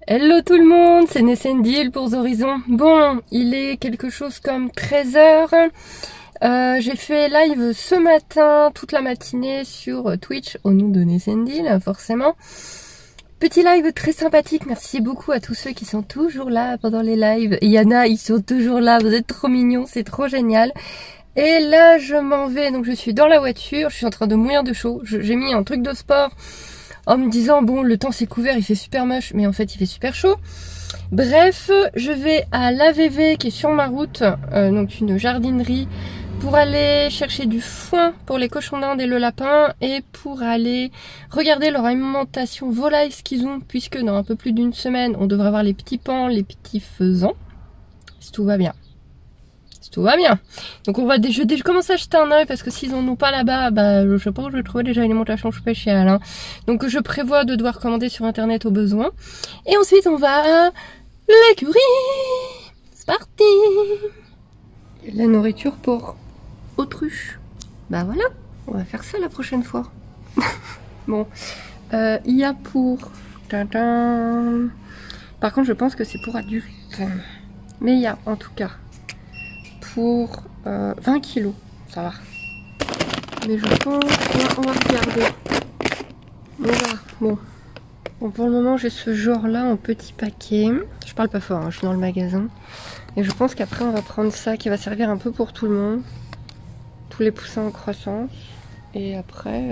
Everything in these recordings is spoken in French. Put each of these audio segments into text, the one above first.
Hello tout le monde, c'est Nessendil pour Horizon. Bon, il est quelque chose comme 13 h. J'ai fait live ce matin, toute la matinée sur Twitch au nom de Nessendil, forcément. Petit live très sympathique, merci beaucoup à tous ceux qui sont toujours là pendant les lives. Il y en a, ils sont toujours là, vous êtes trop mignons, c'est trop génial. Et là, je m'en vais, donc je suis dans la voiture, je suis en train de mourir de chaud. J'ai mis un truc de sport en me disant, bon, le temps c'est couvert, il fait super moche, mais en fait, il fait super chaud. Bref, je vais à l'AVV qui est sur ma route, donc une jardinerie, pour aller chercher du foin pour les cochons d'Inde et le lapin, et pour aller regarder leur alimentation volaille, ce qu'ils ont, puisque dans un peu plus d'une semaine, on devrait avoir les petits paons, les petits faisans, si tout va bien. Tout va bien. Donc on va je vais commencer à jeter un œil parce que s'ils en ont pas là-bas, bah je sais pas où je vais trouver déjà l'alimentation spéciale. Hein. Donc je prévois de devoir commander sur internet au besoin. Et ensuite on va à l'écurie. C'est parti. La nourriture pour autruche. Bah voilà, on va faire ça la prochaine fois. Bon, il y a pour... Par contre je pense que c'est pour adultes. Mais il y a en tout cas pour 20 kilos, ça va. Mais je pense on va regarder. Bon, pour le moment j'ai ce genre là en petit paquet. Je parle pas fort, hein, je suis dans le magasin. Et je pense qu'après on va prendre ça qui va servir un peu pour tout le monde. Tous les poussins en croissance. Et après,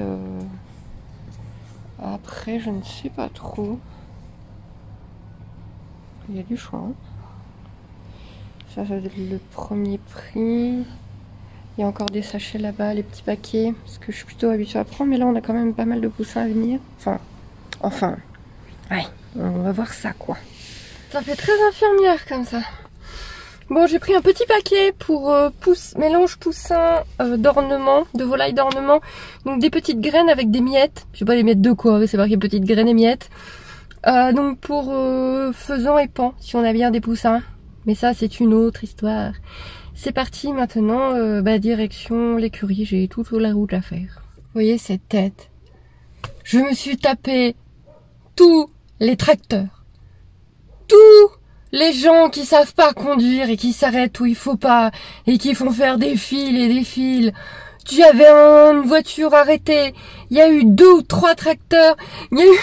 je ne sais pas trop. Il y a du choix. Hein. Ça va être le premier prix. Il y a encore des sachets là-bas, les petits paquets, parce que je suis plutôt habituée à prendre, mais là on a quand même pas mal de poussins à venir. Enfin, ouais, on va voir ça quoi. Ça fait très infirmière comme ça. Bon, j'ai pris un petit paquet pour mélange poussin d'ornement, de volaille d'ornement. Donc des petites graines avec des miettes. Je sais pas les miettes de quoi, c'est marqué petites graines et miettes. Donc pour faisan et paon, si on a bien des poussins. Mais ça, c'est une autre histoire. C'est parti maintenant, direction l'écurie. J'ai toute la route à faire. Vous voyez cette tête? Je me suis tapé tous les tracteurs. Tous les gens qui savent pas conduire et qui s'arrêtent où il faut pas et qui font faire des files et des files. Tu avais une voiture arrêtée. Il y a eu 2 ou 3 tracteurs. Il y a eu...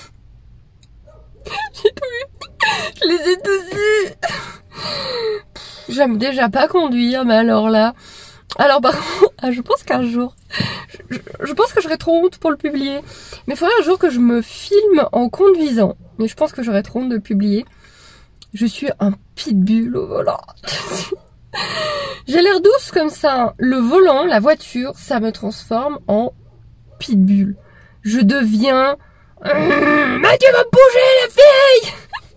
J'ai tout eu. Je les ai tous eus. J'aime déjà pas conduire, mais alors là... Alors par contre, je pense qu'un jour... Je pense que j'aurais trop honte pour le publier. Mais il faudrait un jour que je me filme en conduisant. Mais je pense que j'aurais trop honte de le publier. Je suis un pitbull au volant. J'ai l'air douce comme ça. Le volant, la voiture, ça me transforme en pitbull. Je deviens... Mais tu vas bouger la fille.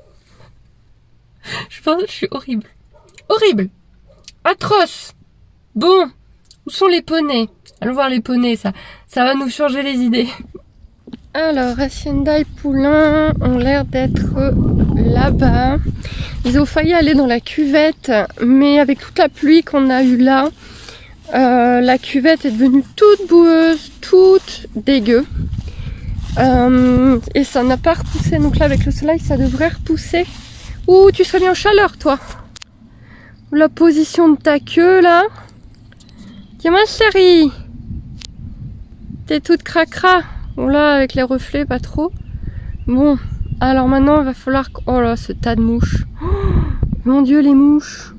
Je pense que je suis horrible. Horrible. Atroce. Bon. Où sont les poneys? Allons voir les poneys, ça va nous changer les idées. Alors, Hacienda et Poulain ont l'air d'être là-bas. Ils ont failli aller dans la cuvette, mais avec toute la pluie qu'on a eue là, la cuvette est devenue toute boueuse, toute dégueu. Et ça n'a pas repoussé, donc là avec le soleil ça devrait repousser. Ouh, tu serais bien en chaleur toi. La position de ta queue là. Tiens ma chérie. T'es toute cracra. Bon là avec les reflets pas trop. Bon, alors maintenant il va falloir... Oh là ce tas de mouches. Oh, mon dieu les mouches.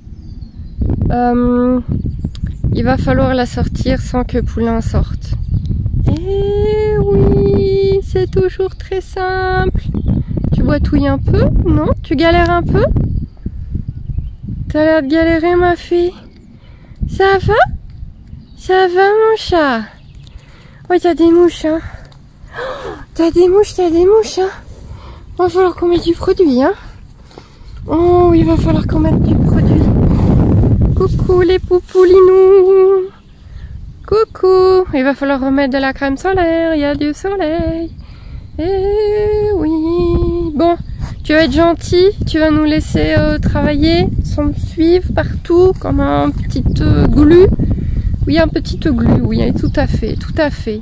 Il va falloir la sortir sans que Poulain sorte. Eh oui, c'est toujours très simple. Tu boitouilles un peu, non? Tu galères un peu? T'as l'air de galérer ma fille. Ça va? Ça va mon chat? Oh t'as des mouches hein. Oh, t'as des mouches hein. Il va falloir qu'on mette du produit hein. Oh il va falloir qu'on mette du produit. Coucou les poupoulinous. Coucou, il va falloir remettre de la crème solaire, il y a du soleil. Eh oui. Bon, tu vas être gentil, tu vas nous laisser travailler sans me suivre partout comme un petit glu. Oui, un petit glu, oui, tout à fait, tout à fait.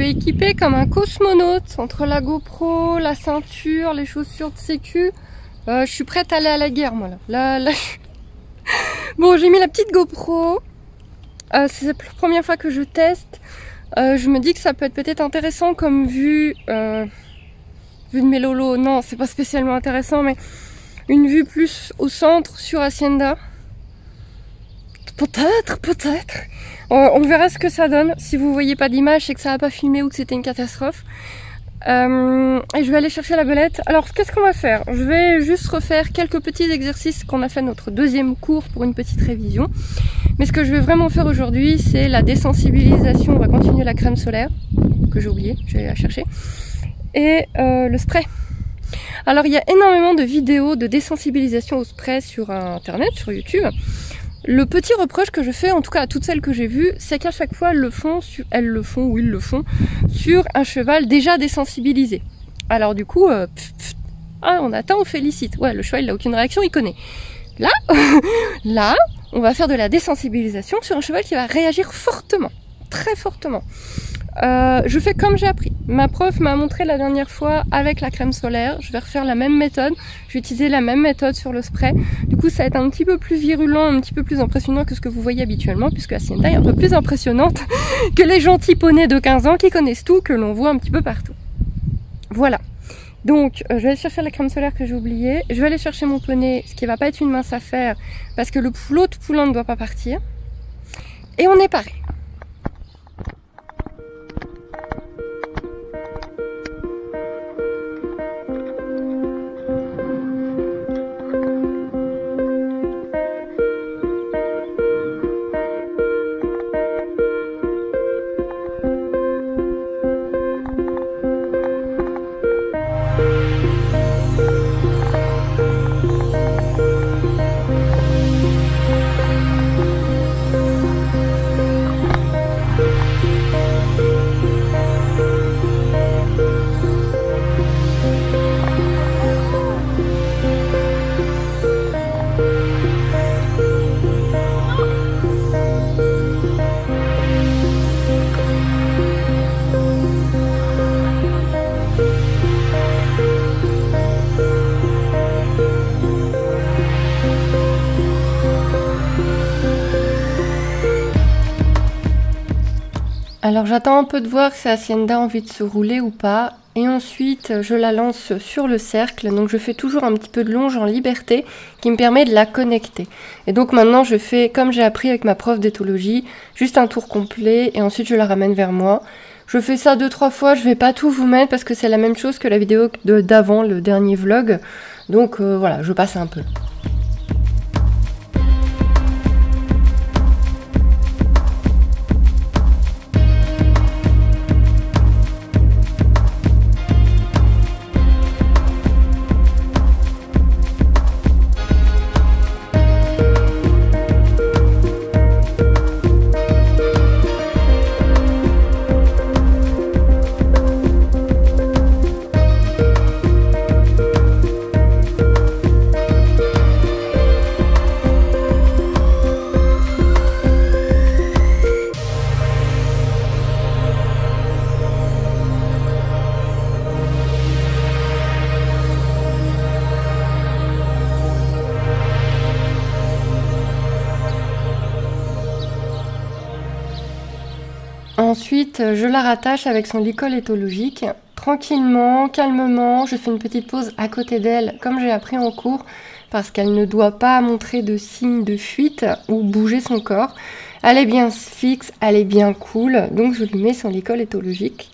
suis équipée comme un cosmonaute entre la GoPro, la ceinture, les chaussures de sécu. Je suis prête à aller à la guerre, moi là. Bon, j'ai mis la petite GoPro. C'est la première fois que je teste. Je me dis que ça peut être peut-être intéressant comme vue de mes lolos. Non, c'est pas spécialement intéressant, mais une vue plus au centre sur Hacienda. Peut-être. On verra ce que ça donne. Si vous voyez pas d'image, c'est que ça a pas filmé ou que c'était une catastrophe. Et je vais aller chercher la belette. Alors, qu'est-ce qu'on va faire? Je vais juste refaire quelques petits exercices qu'on a fait notre deuxième cours pour une petite révision. Mais ce que je vais vraiment faire aujourd'hui, c'est la désensibilisation. On va continuer la crème solaire, que j'ai oublié, je vais la chercher. Et le spray. Alors, il y a énormément de vidéos de désensibilisation au spray sur Internet, sur YouTube. Le petit reproche que je fais, en tout cas à toutes celles que j'ai vues, c'est qu'à chaque fois elles le font sur un cheval déjà désensibilisé. Alors du coup, on attend, on félicite. Ouais, le cheval il n'a aucune réaction, il connaît. Là, on va faire de la désensibilisation sur un cheval qui va réagir fortement, très fortement. Je fais comme j'ai appris. Ma prof m'a montré la dernière fois avec la crème solaire. Je vais refaire la même méthode. Je vais utiliser la même méthode sur le spray. Du coup, ça va être un petit peu plus virulent, un petit peu plus impressionnant que ce que vous voyez habituellement, puisque Hacienda est un peu plus impressionnante que les gentils poneys de 15 ans qui connaissent tout, que l'on voit un petit peu partout. Voilà. Donc, je vais aller chercher la crème solaire que j'ai oubliée. Je vais aller chercher mon poney, ce qui va pas être une mince affaire, parce que l'autre poulain ne doit pas partir. Et on est paré. Alors j'attends un peu de voir si Hacienda a envie de se rouler ou pas. Et ensuite je la lance sur le cercle. Donc je fais toujours un petit peu de longe en liberté qui me permet de la connecter. Et donc maintenant je fais comme j'ai appris avec ma prof d'éthologie, juste un tour complet et ensuite je la ramène vers moi. Je fais ça 2-3 fois, je vais pas tout vous mettre parce que c'est la même chose que la vidéo d'avant, le dernier vlog. Donc voilà, je passe un peu. Ensuite, je la rattache avec son licol éthologique. Tranquillement, calmement, je fais une petite pause à côté d'elle, comme j'ai appris en cours, parce qu'elle ne doit pas montrer de signes de fuite ou bouger son corps. Elle est bien fixe, elle est bien cool, donc je lui mets son licol éthologique.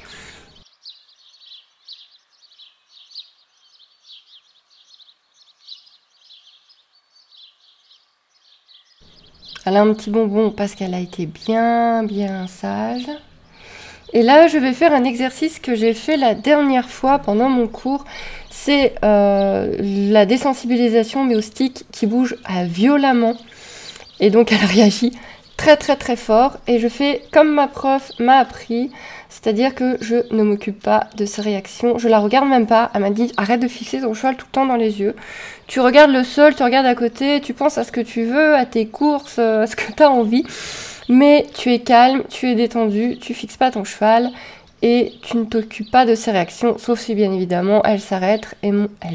Elle a un petit bonbon parce qu'elle a été bien sage. Et là, je vais faire un exercice que j'ai fait la dernière fois pendant mon cours. C'est la désensibilisation mais au stick qui bouge violemment. Et donc, elle réagit très fort. Et je fais comme ma prof m'a appris. C'est-à-dire que je ne m'occupe pas de ses réactions. Je la regarde même pas. Elle m'a dit, arrête de fixer ton cheval tout le temps dans les yeux. Tu regardes le sol, tu regardes à côté, tu penses à ce que tu veux, à tes courses, à ce que tu as envie. Mais tu es calme, tu es détendu, tu fixes pas ton cheval et tu ne t'occupes pas de ses réactions, sauf si bien évidemment elle s'arrête et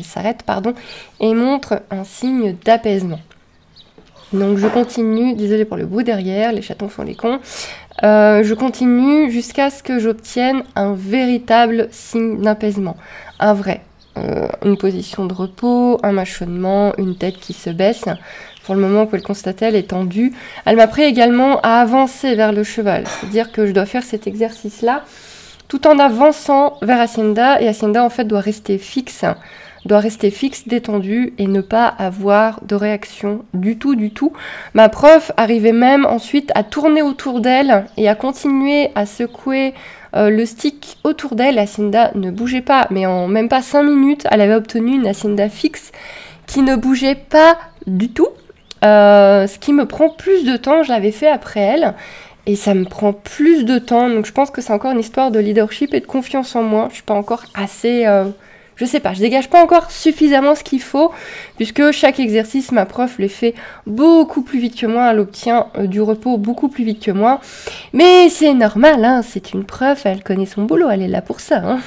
montre un signe d'apaisement. Donc je continue, désolée pour le bruit derrière, les chatons font les cons. Je continue jusqu'à ce que j'obtienne un véritable signe d'apaisement, un vrai. Une position de repos, un mâchonnement, une tête qui se baisse. Pour le moment qu'elle constatait, elle est tendue. Elle m'a appris également à avancer vers le cheval, c'est-à-dire que je dois faire cet exercice-là tout en avançant vers Hacienda, et Hacienda en fait doit rester fixe, détendue et ne pas avoir de réaction du tout. Ma prof arrivait même ensuite à tourner autour d'elle et à continuer à secouer le stick autour d'elle. Hacienda ne bougeait pas, mais en même pas 5 minutes, elle avait obtenu une Hacienda fixe qui ne bougeait pas du tout. Ce qui me prend plus de temps, je l'avais fait après elle. Et ça me prend plus de temps, donc je pense que c'est encore une histoire de leadership et de confiance en moi. Je suis pas encore assez... je sais pas, je dégage pas encore suffisamment ce qu'il faut, puisque chaque exercice, ma prof les fait beaucoup plus vite que moi, elle obtient du repos beaucoup plus vite que moi. Mais c'est normal, hein, c'est une prof, elle connaît son boulot, elle est là pour ça. Hein.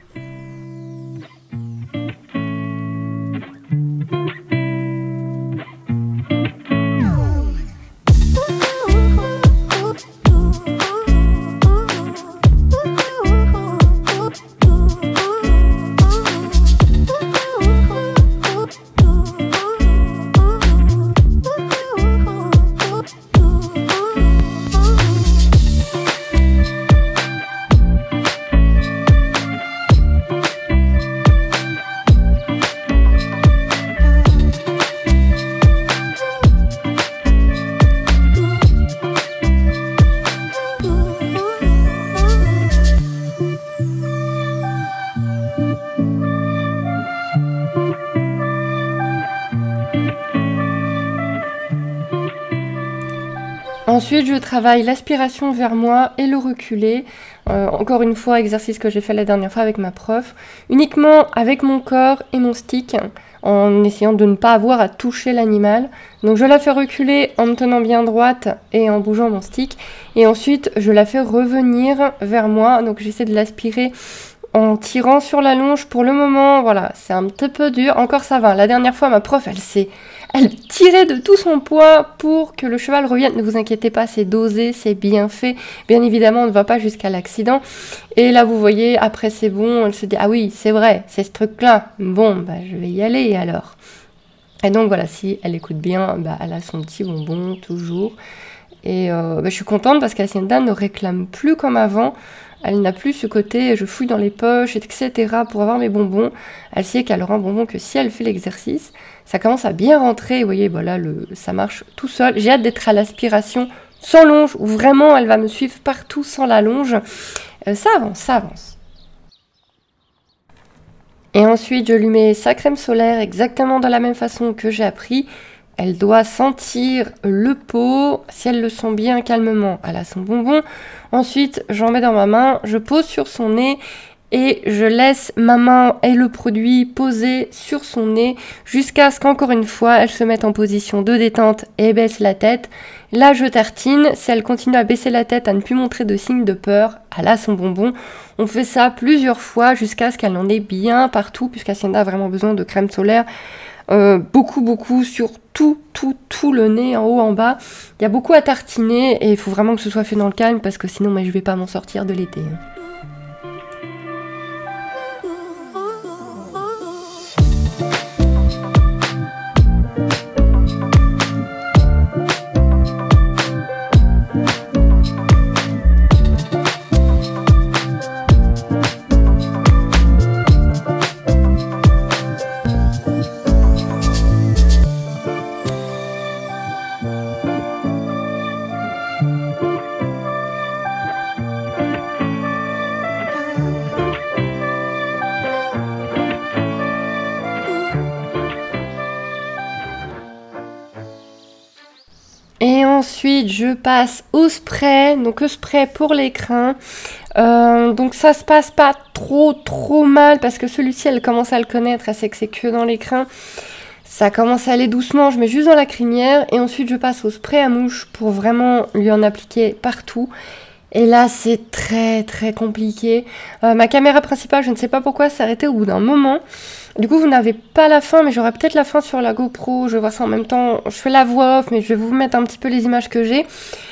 Ensuite, je travaille l'aspiration vers moi et le reculer. Encore une fois, exercice que j'ai fait la dernière fois avec ma prof. Uniquement avec mon corps et mon stick, en essayant de ne pas avoir à toucher l'animal. Donc je la fais reculer en me tenant bien droite et en bougeant mon stick. Et ensuite, je la fais revenir vers moi. Donc j'essaie de l'aspirer en tirant sur la longe. Pour le moment, voilà, c'est un petit peu dur. Encore ça va. La dernière fois, ma prof, elle tirait de tout son poids pour que le cheval revienne. Ne vous inquiétez pas, c'est dosé, c'est bien fait. Bien évidemment, on ne va pas jusqu'à l'accident. Et là, vous voyez, après c'est bon, elle se dit « Ah oui, c'est vrai, c'est ce truc-là. Bon, bah, je vais y aller alors. » Et donc voilà, si elle écoute bien, bah, elle a son petit bonbon toujours. Et je suis contente parce qu'Hacienda ne réclame plus comme avant. Elle n'a plus ce côté, je fouille dans les poches, etc. pour avoir mes bonbons. Elle sait qu'elle aura un bonbon que si elle fait l'exercice. Ça commence à bien rentrer. Vous voyez, voilà, ça marche tout seul. J'ai hâte d'être à l'aspiration sans longe, où vraiment elle va me suivre partout sans la longe. Ça avance, ça avance. Et ensuite, je lui mets sa crème solaire exactement de la même façon que j'ai appris. Elle doit sentir le pot. Si elle le sent bien calmement, elle a son bonbon. Ensuite, j'en mets dans ma main, je pose sur son nez et je laisse ma main et le produit poser sur son nez jusqu'à ce qu'encore une fois, elle se mette en position de détente et baisse la tête. Là, je tartine. Si elle continue à baisser la tête, à ne plus montrer de signes de peur, elle a son bonbon. On fait ça plusieurs fois jusqu'à ce qu'elle en ait bien partout, puisqu'Hacienda a vraiment besoin de crème solaire. Beaucoup sur tout le nez, en haut, en bas. Il y a beaucoup à tartiner et il faut vraiment que ce soit fait dans le calme parce que sinon je vais pas m'en sortir de l'été. Et ensuite, je passe au spray, donc le spray pour les crins. Donc ça se passe pas trop mal parce que celui-ci, elle commence à le connaître, elle sait que c'est que dans les crins. Ça commence à aller doucement, je mets juste dans la crinière et ensuite je passe au spray à mouche pour vraiment lui en appliquer partout. Et là, c'est très très compliqué. Ma caméra principale, je ne sais pas pourquoi, s'est arrêtée au bout d'un moment. Du coup, vous n'avez pas la fin, mais j'aurai peut-être la fin sur la GoPro. Je vais voir ça en même temps. Je fais la voix off, mais je vais vous mettre un petit peu les images que j'ai.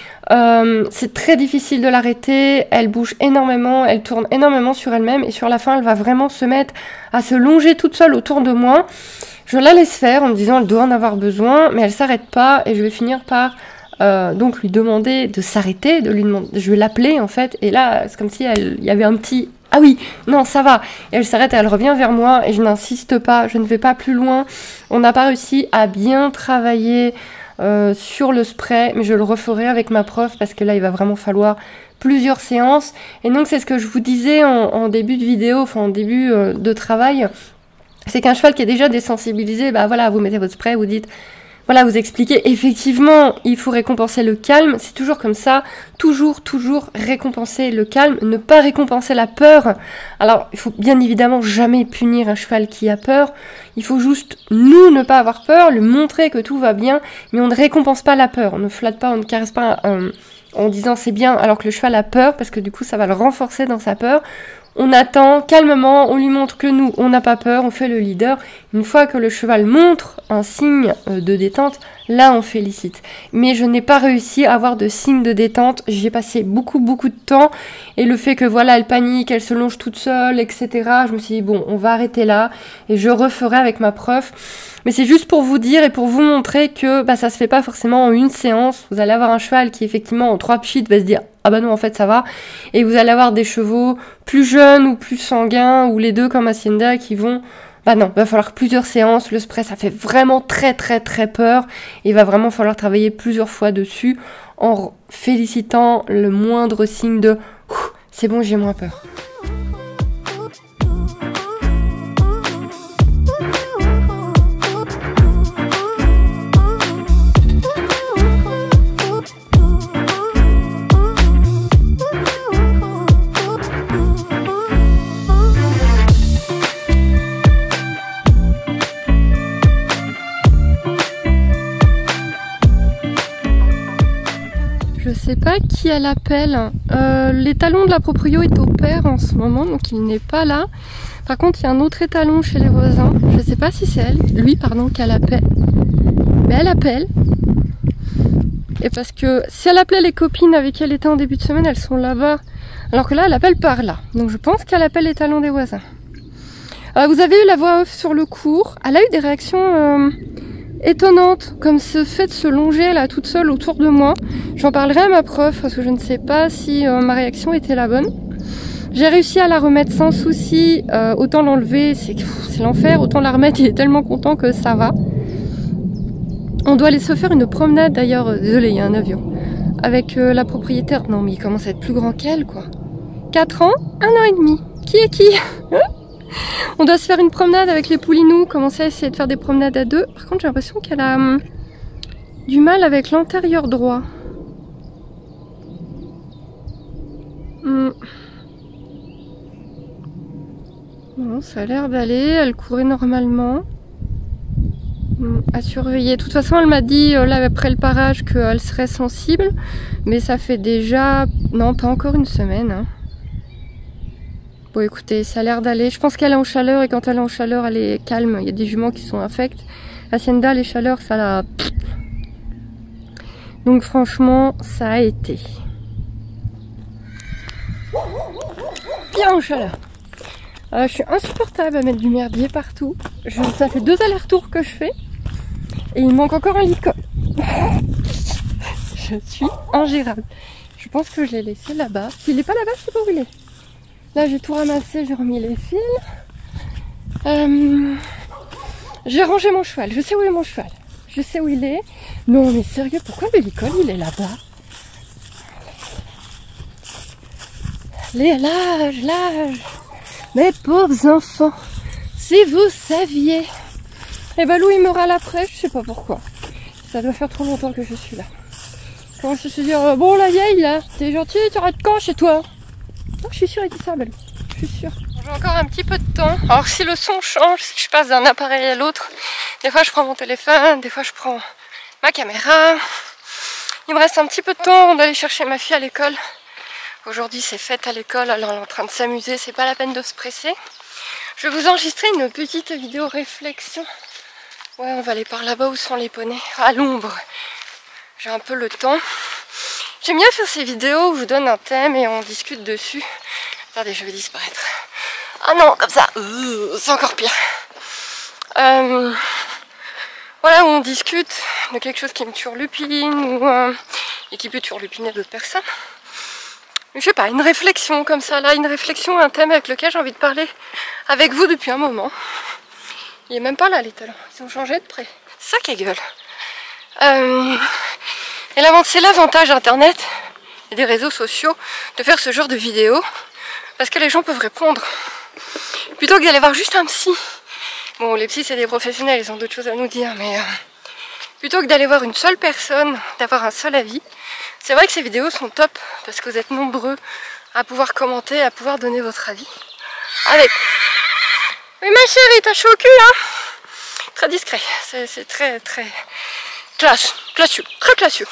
C'est très difficile de l'arrêter. Elle bouge énormément, elle tourne énormément sur elle-même. Et sur la fin, elle va vraiment se mettre à se longer toute seule autour de moi. Je la laisse faire en me disant elle doit en avoir besoin, mais elle s'arrête pas. Et je vais finir par... donc lui demander de s'arrêter, je vais l'appeler en fait, et là c'est comme si il y avait un petit ah oui, non ça va, et elle s'arrête et elle revient vers moi et je n'insiste pas, je ne vais pas plus loin. On n'a pas réussi à bien travailler sur le spray, mais je le referai avec ma prof parce que là il va vraiment falloir plusieurs séances. Et donc c'est ce que je vous disais en début de vidéo, enfin en début de travail, c'est qu'un cheval qui est déjà désensibilisé, bah voilà, vous mettez votre spray, vous dites voilà, vous expliquez, effectivement, il faut récompenser le calme, c'est toujours comme ça, toujours récompenser le calme, ne pas récompenser la peur. Alors, il faut bien évidemment jamais punir un cheval qui a peur, il faut juste, nous, ne pas avoir peur, lui montrer que tout va bien, mais on ne récompense pas la peur, on ne flatte pas, on ne caresse pas en disant c'est bien, alors que le cheval a peur, parce que du coup, ça va le renforcer dans sa peur. On attend calmement, on lui montre que nous, on n'a pas peur, on fait le leader. Une fois que le cheval montre un signe de détente, là on félicite. Mais je n'ai pas réussi à avoir de signe de détente. J'ai passé beaucoup de temps. Et le fait que voilà, elle panique, elle se longe toute seule, etc. Je me suis dit bon, on va arrêter là. Et je referai avec ma prof. Mais c'est juste pour vous dire et pour vous montrer que bah, ça se fait pas forcément en une séance. Vous allez avoir un cheval qui effectivement en 3 pchits va se dire ah bah non en fait ça va. Et vous allez avoir des chevaux plus jeunes ou plus sanguins ou les deux comme Hacienda qui vont bah non, il va falloir plusieurs séances. Le spray ça fait vraiment très peur. Et il va vraiment falloir travailler plusieurs fois dessus en félicitant le moindre signe de c'est bon j'ai moins peur. Je sais pas qui a l'appel. L'étalon de la proprio est au père en ce moment, donc il n'est pas là. Par contre, il y a un autre étalon chez les voisins. Je sais pas si c'est elle, lui pardon, qui a l'appel. Mais elle appelle. Et parce que si elle appelait les copines avec qui elle était en début de semaine, elles sont là-bas. Alors que là, elle appelle par là. Donc je pense qu'elle appelle l'étalon des voisins. Vous avez eu la voix off sur le cours. Elle a eu des réactions étonnante, comme ce fait de se longer là toute seule autour de moi. J'en parlerai à ma prof parce que je ne sais pas si ma réaction était la bonne. J'ai réussi à la remettre sans souci, autant l'enlever, c'est l'enfer, autant la remettre, il est tellement content que ça va. On doit aller se faire une promenade d'ailleurs, désolé il y a un avion, avec la propriétaire, non mais il commence à être plus grand qu'elle quoi. 4 ans, 1 an et demi, qui est qui? On doit se faire une promenade avec les poulinous, commencer à essayer de faire des promenades à deux. Par contre, j'ai l'impression qu'elle a du mal avec l'antérieur droit. Bon, ça a l'air d'aller, elle courait normalement. À surveiller. De toute façon, elle m'a dit là après le parage qu'elle serait sensible, mais ça fait déjà, non, pas encore une semaine. Hein. Bon écoutez, ça a l'air d'aller. Je pense qu'elle est en chaleur et quand elle est en chaleur, elle est calme. Il y a des juments qui sont infects. Hacienda, les chaleurs, ça la... Donc franchement, ça a été. Bien en chaleur. Je suis insupportable à mettre du merdier partout. Ça fait 2 allers-retours que je fais. Et il me manque encore un lit de colle. Je suis ingérable. Je pense que je l'ai laissé là-bas. S'il n'est pas là-bas, je sais pas où il est. Là, j'ai tout ramassé, j'ai remis les fils. J'ai rangé mon cheval. Je sais où est mon cheval. Je sais où il est. Non, mais sérieux, pourquoi Bellicole, il est là-bas? L'âge. Mes pauvres enfants. Si vous saviez. Et ben, Louis me râle après, je sais pas pourquoi. Ça doit faire trop longtemps que je suis là. Quand je suis dire, bon, la vieille, là, t'es gentille, tu arrêtes quand chez toi? Oh, je suis sûre, il dit ça, Belou. Je suis sûre. J'ai encore un petit peu de temps. Alors, si le son change, si je passe d'un appareil à l'autre, des fois je prends mon téléphone, des fois je prends ma caméra. Il me reste un petit peu de temps avant d'aller chercher ma fille à l'école. Aujourd'hui c'est fête à l'école, alors elle est en train de s'amuser, c'est pas la peine de se presser. Je vais vous enregistrer une petite vidéo réflexion. Ouais, on va aller par là-bas où sont les poneys, à l'ombre. J'ai un peu le temps. J'aime bien faire ces vidéos où je vous donne un thème et on discute dessus. Attendez, je vais disparaître. Ah non, comme ça, c'est encore pire. Voilà, où on discute de quelque chose qui me turlupine et qui peut turlupiner d'autres personnes. Je sais pas, une réflexion comme ça, là, une réflexion, un thème avec lequel j'ai envie de parler avec vous depuis un moment. Il est même pas là, les talents, ils ont changé de près. C'est ça qui gueule. Et c'est l'avantage d'internet et des réseaux sociaux de faire ce genre de vidéos, parce que les gens peuvent répondre. Plutôt que d'aller voir juste un psy. Bon, les psys c'est des professionnels, ils ont d'autres choses à nous dire, mais plutôt que d'aller voir une seule personne, d'avoir un seul avis, c'est vrai que ces vidéos sont top, parce que vous êtes nombreux à pouvoir commenter, à pouvoir donner votre avis. Avec... Oui ma chérie, t'as chaud au cul hein. Très discret, c'est très classieux, très classieux.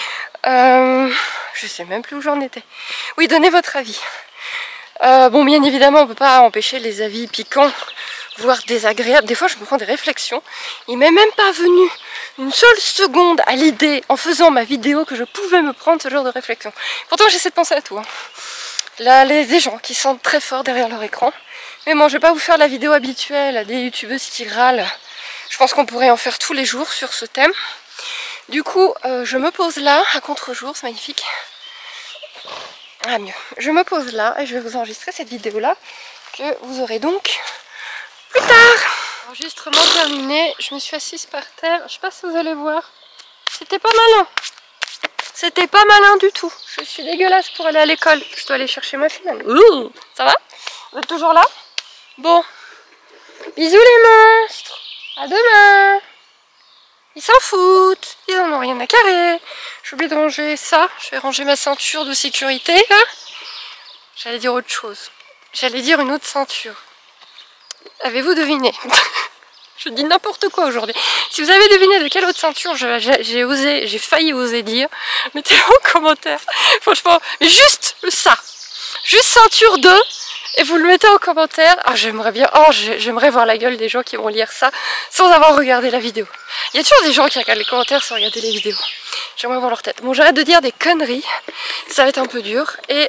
Je sais même plus où j'en étais. Oui, donnez votre avis. Bon, bien évidemment, on peut pas empêcher les avis piquants, voire désagréables. Des fois, je me prends des réflexions. Il m'est même pas venu une seule seconde à l'idée, en faisant ma vidéo, que je pouvais me prendre ce genre de réflexion. Pourtant, j'essaie de penser à tout. Hein. Là, des gens qui sentent très fort derrière leur écran. Mais bon, je vais pas vous faire la vidéo habituelle à des youtubeuses qui râlent. Je pense qu'on pourrait en faire tous les jours sur ce thème. Du coup, je me pose là, à contre-jour, c'est magnifique. Ah mieux. Je me pose là et je vais vous enregistrer cette vidéo-là que vous aurez donc plus tard. Enregistrement terminé, je me suis assise par terre. Je sais pas si vous allez voir. C'était pas malin. C'était pas malin du tout. Je suis dégueulasse pour aller à l'école. Je dois aller chercher ma fille. Ça va? Vous êtes toujours là? Bon. Bisous les monstres. À demain. Ils s'en foutent. Ils en ont rien à carrer. J'ai oublié de ranger ça. Je vais ranger ma ceinture de sécurité. J'allais dire autre chose. J'allais dire une autre ceinture. Avez-vous deviné? Je dis n'importe quoi aujourd'hui. Si vous avez deviné de quelle autre ceinture j'ai failli oser dire, mettez-le en commentaire. Franchement, mais juste ça. Juste ceinture 2. Et vous le mettez en commentaire. Ah, j'aimerais bien. Oh, j'aimerais voir la gueule des gens qui vont lire ça sans avoir regardé la vidéo. Il y a toujours des gens qui regardent les commentaires sans regarder les vidéos. J'aimerais voir leur tête. Bon, j'arrête de dire des conneries. Ça va être un peu dur. Et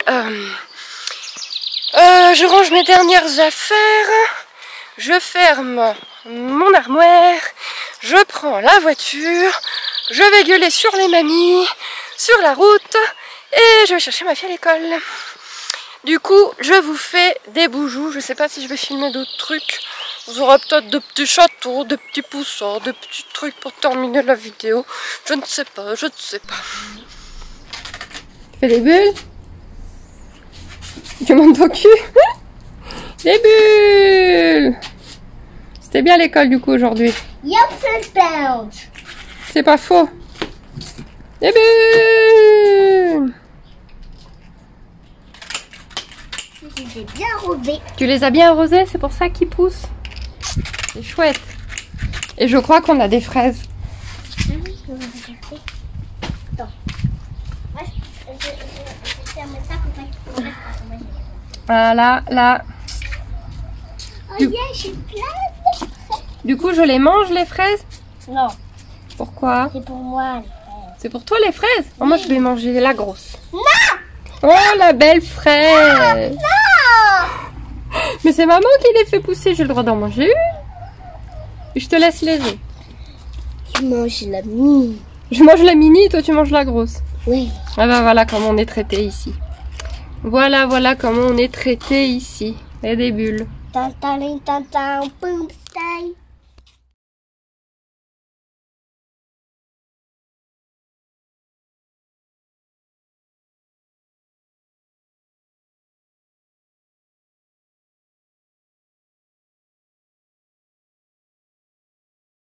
je range mes dernières affaires. Je ferme mon armoire. Je prends la voiture. Je vais gueuler sur les mamies, sur la route. Et je vais chercher ma fille à l'école. Du coup, je vous fais des boujoux. Je sais pas si je vais filmer d'autres trucs. Vous aurez peut-être de petits châteaux, de petits poussins, de petits trucs pour terminer la vidéo. Je ne sais pas, je ne sais pas. Tu fais des bulles? Tu montes ton cul? Des bulles! C'était bien l'école du coup aujourd'hui. C'est pas faux. Des bulles! Je les ai bien arrosés. Tu les as bien arrosés, c'est pour ça qu'ils poussent. C'est chouette. Et je crois qu'on a des fraises. Attends. Moi, je ferme ça pour pas qu'il faut. Voilà, là. Oh yeah, j'ai plein de fraises. Du coup, je les mange les fraises? Non, Pourquoi? c'est pour moi les fraises. C'est pour toi les fraises? Oh, moi, je vais manger la grosse. Non! Oh, la belle fraise! Non! Mais c'est maman qui les fait pousser, j'ai le droit d'en manger une. Je te laisse les autres. Tu manges la mie. Je mange la mini et toi tu manges la grosse. Oui. Ah ben voilà comment on est traité ici. Voilà comment on est traité ici. Il y a des bulles. Tan, tan, tan, tan, boum,